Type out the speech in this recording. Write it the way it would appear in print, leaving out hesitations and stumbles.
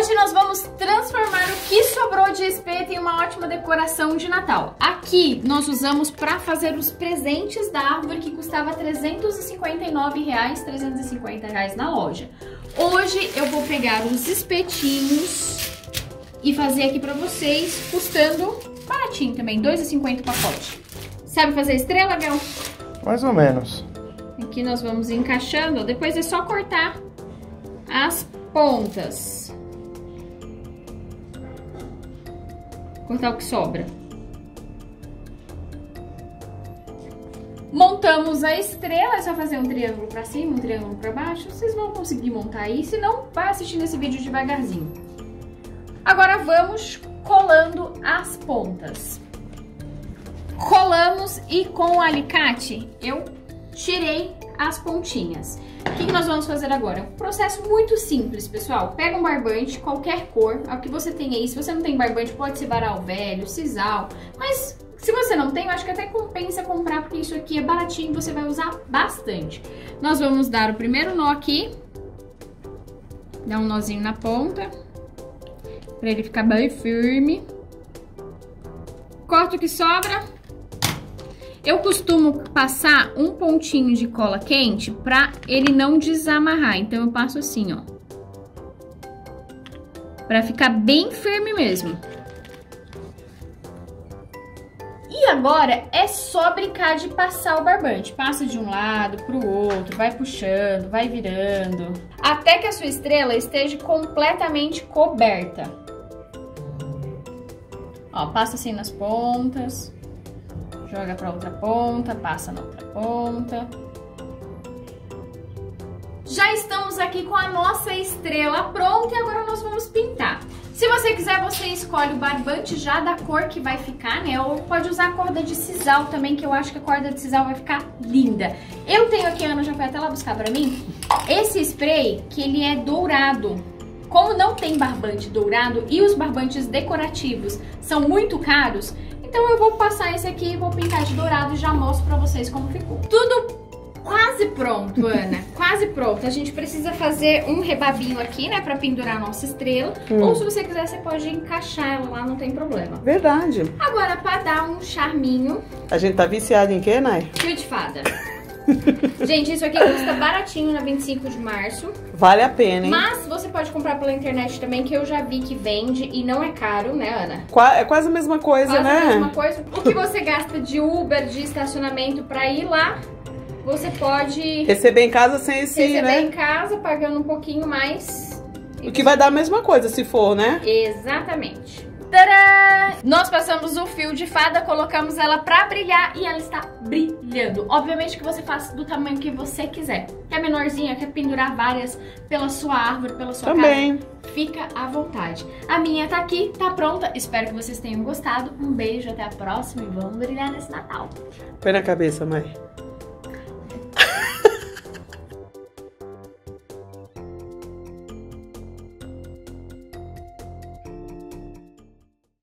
Hoje nós vamos transformar o que sobrou de espeto em uma ótima decoração de Natal. Aqui nós usamos para fazer os presentes da árvore que custava R$ 359,00, R$ 350,00 na loja. Hoje eu vou pegar os espetinhos e fazer aqui para vocês, custando baratinho também, R$ 2,50 o pacote. Sabe fazer estrela, Gal? Mais ou menos. Aqui nós vamos encaixando, depois é só cortar as pontas. Cortar o que sobra. Montamos a estrela, é só fazer um triângulo pra cima, um triângulo pra baixo. Vocês vão conseguir montar aí, se não, vai assistindo esse vídeo devagarzinho. Agora vamos colando as pontas. Colamos e com o alicate eu tirei as pontinhas. O que nós vamos fazer agora? É um processo muito simples, pessoal. Pega um barbante, qualquer cor, é o que você tem aí. Se você não tem barbante, pode ser varal velho, sisal. Mas se você não tem, eu acho que até compensa comprar, porque isso aqui é baratinho e você vai usar bastante. Nós vamos dar o primeiro nó aqui. Dá um nozinho na ponta, para ele ficar bem firme. Corta o que sobra. Eu costumo passar um pontinho de cola quente pra ele não desamarrar. Então eu passo assim, ó. Pra ficar bem firme mesmo. E agora é só brincar de passar o barbante. Passa de um lado pro outro, vai puxando, vai virando. Até que a sua estrela esteja completamente coberta. Ó, passa assim nas pontas. Joga pra outra ponta, passa na outra ponta. Já estamos aqui com a nossa estrela pronta e agora nós vamos pintar. Se você quiser, você escolhe o barbante já da cor que vai ficar, né? Ou pode usar a corda de sisal também, que eu acho que a corda de sisal vai ficar linda. Eu tenho aqui, a Ana já foi até lá buscar pra mim, esse spray que ele é dourado. Como não tem barbante dourado e os barbantes decorativos são muito caros, então eu vou passar esse aqui e vou pintar de dourado e já mostro pra vocês como ficou. Tudo quase pronto, Ana, quase pronto. A gente precisa fazer um rebabinho aqui, né, pra pendurar a nossa estrela. Ou se você quiser, você pode encaixar ela lá, não tem problema. Verdade. Agora, pra dar um charminho... A gente tá viciado em quê, Nai? Fio de fada. Gente, isso aqui custa baratinho na 25 de março. Vale a pena, hein? Mas você pode comprar pela internet também, que eu já vi que vende e não é caro, né, Ana? É quase a mesma coisa, quase né? A mesma coisa. O que você gasta de Uber, de estacionamento pra ir lá, você pode... Receber em casa sem esse, receber né? em casa, pagando um pouquinho mais. O que vai dar a mesma coisa, se for, né? Exatamente. Tadã! Nós passamos o fio de fada, colocamos ela pra brilhar e ela está brilhando. Obviamente que você faça do tamanho que você quiser. Quer menorzinha, quer pendurar várias pela sua árvore, pela sua Também. casa? Fica à vontade. A minha tá aqui, tá pronta. Espero que vocês tenham gostado. Um beijo, até a próxima e vamos brilhar nesse Natal. Põe na cabeça, mãe.